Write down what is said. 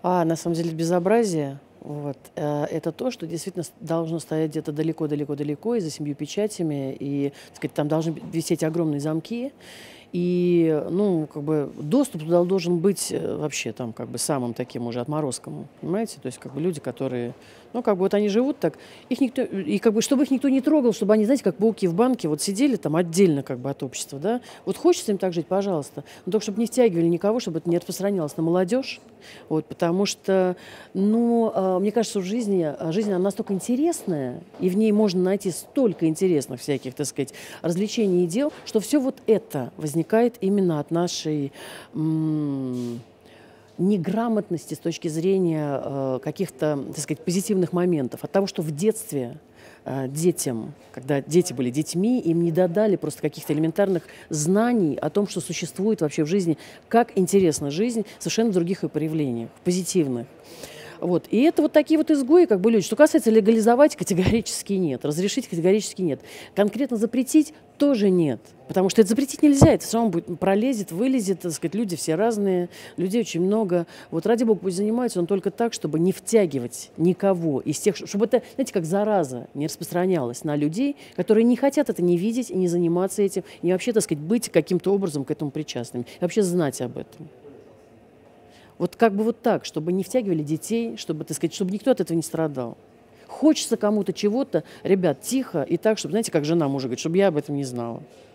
На самом деле безобразие, вот, это то, что действительно должно стоять где-то далеко-далеко-далеко и за 7 печатями, и, так сказать, там должны висеть огромные замки, и, ну, как бы доступ туда должен быть вообще там как бы самым таким уже отморозком, понимаете? То есть как бы люди, которые, ну, как бы вот они живут так, их никто, и как бы чтобы их никто не трогал, чтобы они, знаете, как пауки в банке, вот сидели там отдельно как бы от общества, да? Вот хочется им так жить, пожалуйста, но только чтобы не втягивали никого, чтобы это не распространялось на молодежь, вот, потому что, ну, мне кажется, в жизни, жизнь она настолько интересная, и в ней можно найти столько интересных всяких, так сказать, развлечений и дел, что все вот это возникает именно от нашей неграмотности с точки зрения каких-то, так сказать, позитивных моментов, от того, что в детстве детям, когда дети были детьми, им не додали просто каких-то элементарных знаний о том, что существует вообще в жизни, как интересна жизнь совершенно в других ее проявлениях, позитивных. Вот. И это вот такие вот изгои, как бы люди. Что касается легализовать, категорически нет. Разрешить категорически нет. Конкретно запретить тоже нет. Потому что это запретить нельзя. Это все равно будет, пролезет, вылезет, так сказать, люди все разные, людей очень много. Вот ради бога, пусть занимаются, но только так, чтобы не втягивать никого из тех, чтобы это, знаете, как зараза не распространялась на людей, которые не хотят это не видеть и не заниматься этим, и вообще, так сказать, быть каким-то образом к этому причастными, и вообще знать об этом. Вот как бы вот так, чтобы не втягивали детей, чтобы, так сказать, чтобы никто от этого не страдал. Хочется кому-то чего-то, ребят, тихо и так, чтобы, знаете, как жена мужа говорит, чтобы я об этом не знала.